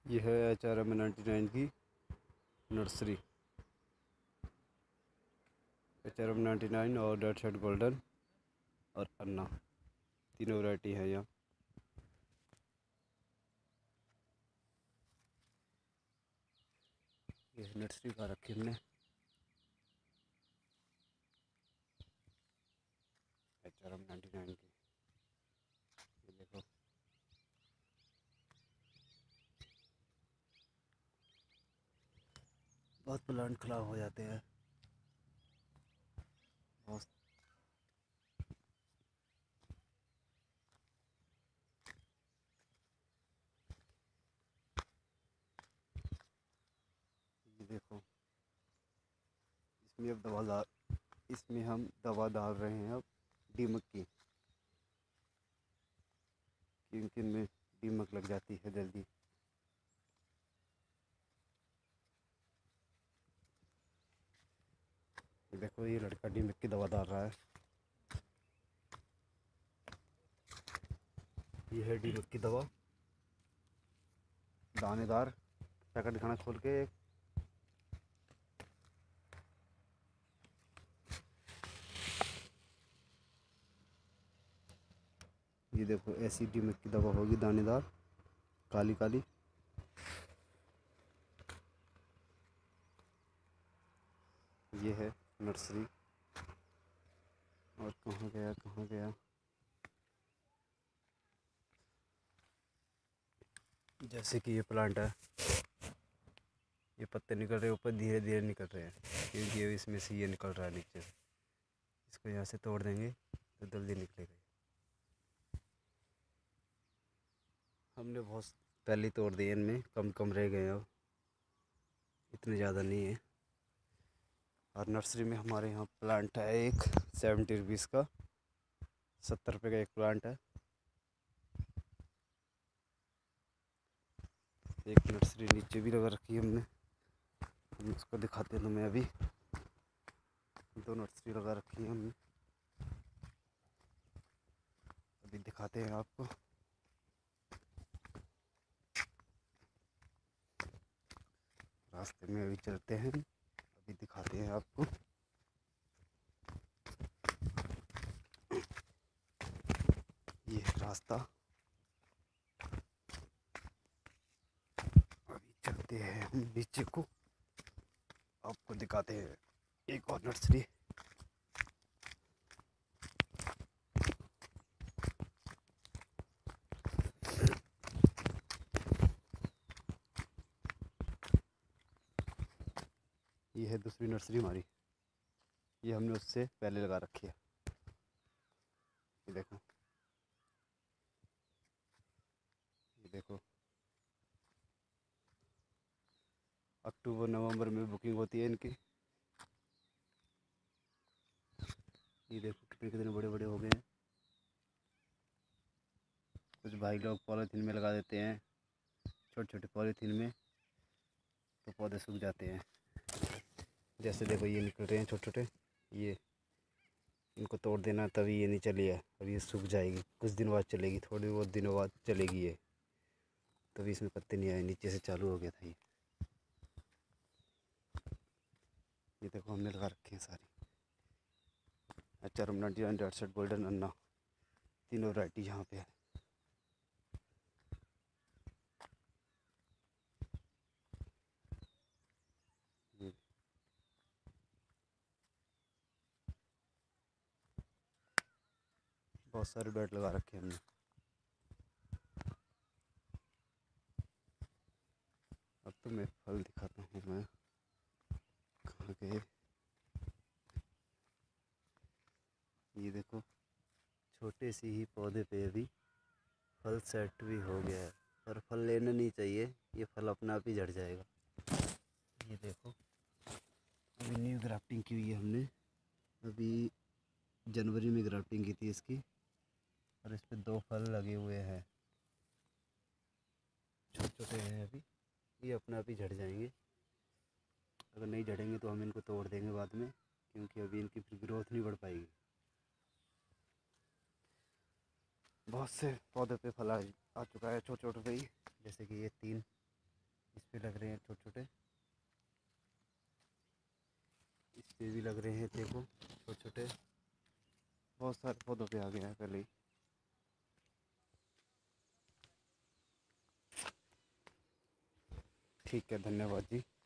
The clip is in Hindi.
ये है HRMN 99 की नर्सरी। HRMN 99 और डॉर्सेट गोल्डन और अन्ना, तीनों वैरायटी है यहाँ। ये नर्सरी का रखी हमने HRMN 99 की। ये देखो, बहुत प्लांट खराब हो जाते हैं बहुत। ये देखो, इसमें हम दवा डाल रहे हैं अब दीमक की, क्योंकि इनमें दीमक लग जाती है जल्दी। ये देखो, ये लड़का दीमक की दवा डाल रहा है। ये है दीमक की दवा, दानेदार। पैकेट दिखाना खोल के एक। ये देखो, ऐसी दीमक की दवा होगी, दानेदार, काली काली। ये है नर्सरी। और कहाँ गया कहाँ गया, जैसे कि ये प्लांट है, ये पत्ते निकल रहे हैं ऊपर, धीरे धीरे निकल रहे हैं, क्योंकि ये इसमें से ये निकल रहा है नीचे से। इसको यहाँ से तोड़ देंगे तो जल्दी निकलेगा। हमने बहुत पहले तोड़ दिए, इनमें कम कम रह गए, अब इतने ज़्यादा नहीं है। और नर्सरी में हमारे यहाँ प्लांट है एक 70 रुपीज़ का, 70 रुपये का एक प्लांट है। एक नर्सरी नीचे भी लगा रखी है हमने, हम उसको दिखाते हैं तुम्हें। अभी दो नर्सरी लगा रखी है हमने, अभी दिखाते हैं आपको। रास्ते में अभी चलते हैं, अभी दिखाते हैं आपको। ये है रास्ता, अभी चलते हैं हम नीचे को, आपको दिखाते हैं एक और नर्सरी। ये है दूसरी नर्सरी हमारी, ये हमने उससे पहले लगा रखी है। ये देखो, ये देखो, अक्टूबर नवंबर में बुकिंग होती है इनकी। ये देखो कितने कितने बड़े बड़े हो गए हैं। कुछ भाई लोग पॉलीथीन में लगा देते हैं, छोटे छोटे पॉलीथीन में, तो पौधे सूख जाते हैं। जैसे देखो, ये निकल रहे हैं छोटे छोटे, ये इनको तोड़ देना, तभी ये नहीं चली है। अभी ये सूख जाएगी, कुछ दिन बाद चलेगी, थोड़े बहुत दिनों बाद चलेगी ये। तभी इसमें पत्ते नहीं आए, नीचे से चालू हो गया था ये। ये देखो, हमने लगा रखे हैं सारी HRMN 99, डॉर्सेट गोल्डन, अन्ना, तीनों वैरायटी यहाँ पे है। बहुत सारे बेड लगा रखे हैं हमने। अब तो मैं फल दिखाता हूँ, मैं कहाँ गए। ये देखो, छोटे सी ही पौधे पे अभी फल सेट भी हो गया है, पर फल लेना नहीं चाहिए, ये फल अपना आप ही झड़ जाएगा। ये देखो, अभी न्यू ग्राफ्टिंग की हुई है हमने, अभी जनवरी में ग्राफ्टिंग की थी इसकी, और इस पे 2 फल लगे हुए हैं, छोटे छोटे हैं अभी। ये अपने आप ही झड़ जाएंगे, अगर नहीं झड़ेंगे तो हम इनको तोड़ देंगे बाद में, क्योंकि अभी इनकी ग्रोथ नहीं बढ़ पाएगी। बहुत से पौधे पे फल आ चुका है, छोटे छोटे पे ही, जैसे कि ये 3 पे लग रहे हैं छोटे छोटे, इस पे भी लग रहे हैं देखो छोटे छोटे। बहुत सारे पौधों पे आ गया है पहले ही। ठीक है, धन्यवाद जी।